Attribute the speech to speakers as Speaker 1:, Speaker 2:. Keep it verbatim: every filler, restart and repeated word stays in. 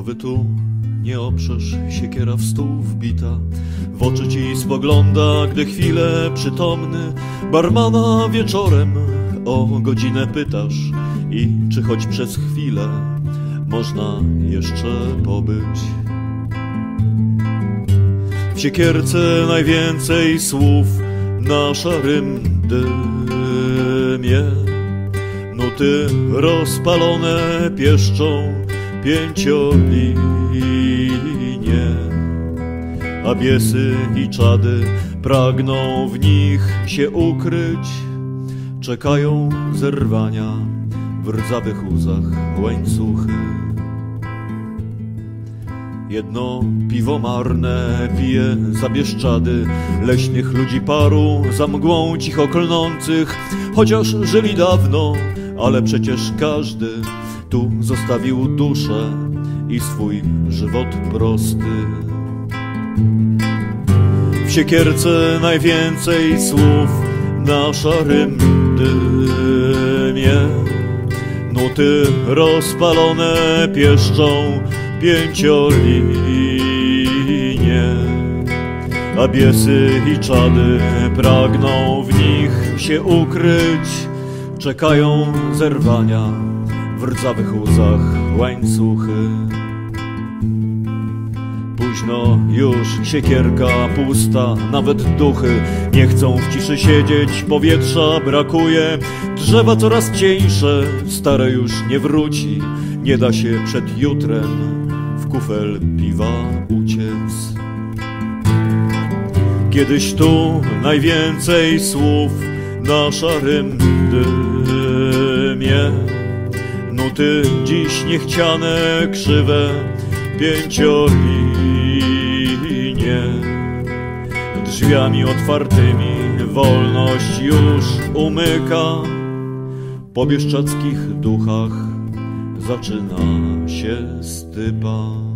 Speaker 1: Głowy tu nie oprzesz, siekiera w stół wbita, w oczy ci spogląda, gdy chwilę przytomny barmana wieczorem o godzinę pytasz i czy choć przez chwilę można jeszcze pobyć. W siekierce najwięcej słów na szarym dymie, nuty rozpalone pieszczą pięciolinie, a biesy i czady pragną w nich się ukryć, czekają zerwania w rdzawych łzach łańcuchy. Jedno piwo marne pije za Bieszczady leśnych ludzi paru, za mgłą cicho klnących, chociaż żyli dawno, ale przecież każdy tu zostawił duszę i swój żywot prosty. W siekierce najwięcej słów na szarym dymie, nuty rozpalone pieszczą pięciolinie, a biesy i czady pragną w nich się ukryć, czekają zerwania w rdzawych łzach łańcuchy. Późno już siekierka pusta, nawet duchy nie chcą w ciszy siedzieć, powietrza brakuje, drzewa coraz cieńsze, stare już nie wróci, nie da się przed jutrem w kufel piwa uciec. Kiedyś tu najwięcej słów na szarym dymie, nuty dziś niechciane, krzywe pięciolinie, drzwiami otwartymi wolność już umyka, po bieszczadzkich duchach zaczyna się stypa.